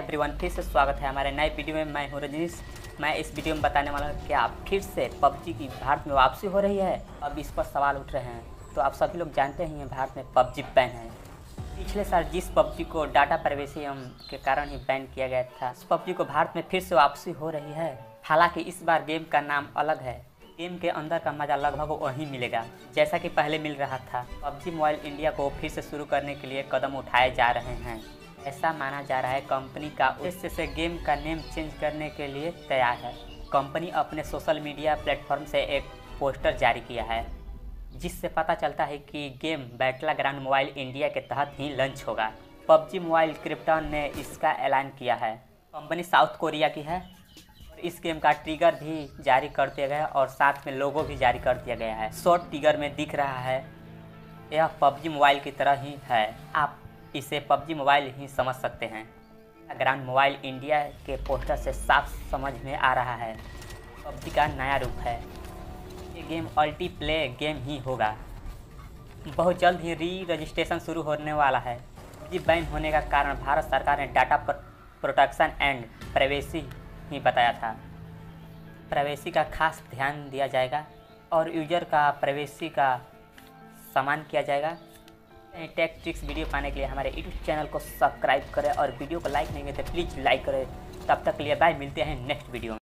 Everyone, फिर से स्वागत है हमारे नए वीडियो में। मैं हूं रजनीश। मैं इस वीडियो में बताने वाला हूं कि आप फिर से पबजी की भारत में वापसी हो रही है। अब इस पर सवाल उठ रहे हैं। तो आप सभी लोग जानते ही हैं भारत में पबजी बैन है। पिछले साल जिस पबजी को डाटा प्राइवेसी के कारण ही बैन किया गया था, उस पबजी को भारत में फिर से वापसी हो रही है। हालांकि इस बार गेम का नाम अलग है। गेम के अंदर का मजा लगभग वही मिलेगा जैसा कि पहले मिल रहा था। पबजी मोबाइल इंडिया को फिर से शुरू करने के लिए कदम उठाए जा रहे हैं। ऐसा माना जा रहा है कंपनी का उद्देश्य से गेम का नेम चेंज करने के लिए तैयार है। कंपनी अपने सोशल मीडिया प्लेटफॉर्म से एक पोस्टर जारी किया है जिससे पता चलता है कि गेम बैटलग्राउंड मोबाइल इंडिया के तहत ही लॉन्च होगा। पबजी मोबाइल क्रिप्टन ने इसका ऐलान किया है। कंपनी साउथ कोरिया की है और इस गेम का ट्रिगर भी जारी कर दिया गया और साथ में लोगो भी जारी कर दिया गया है। शॉर्ट ट्रिगर में दिख रहा है यह पबजी मोबाइल की तरह ही है। आप इसे पबजी मोबाइल ही समझ सकते हैं। ग्राउंड मोबाइल इंडिया के पोस्टर से साफ समझ में आ रहा है पबजी का नया रूप है। ये गेम मल्टी प्ले गेम ही होगा। बहुत जल्द ही रजिस्ट्रेशन शुरू होने वाला है। पबजी बैन होने का कारण भारत सरकार ने डाटा प्रोटेक्शन एंड प्राइवेसी ही बताया था। प्राइवेसी का खास ध्यान दिया जाएगा और यूजर का प्राइवेसी का सम्मान किया जाएगा। टेक ट्रिक्स वीडियो पाने के लिए हमारे यूट्यूब चैनल को सब्सक्राइब करें और वीडियो को लाइक नहीं किया तो प्लीज़ लाइक करें। तब तक के लिए बाय, मिलते हैं नेक्स्ट वीडियो में।